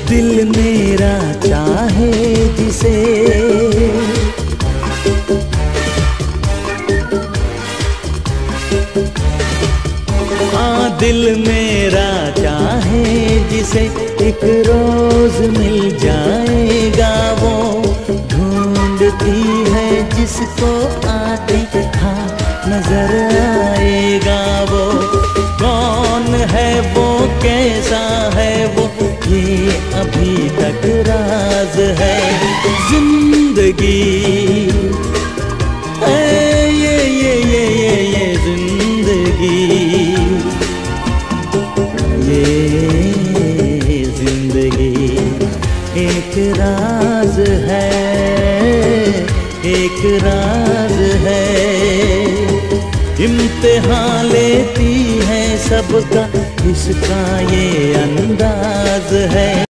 दिल मेरा चाहे जिसे, हाँ दिल मेरा चाहे जिसे एक रोज मिल जाएगा वो, ढूंढती है जिसको आते हाँ नजर आएगा वो। कौन है वो, कैसा है वो, ये अभी तक राज है। जिंदगी ये जिंदगी, ये जिंदगी एक राज है, एक राज है। इम्तिहान लेती है सबका, इसका ये अंदाज है।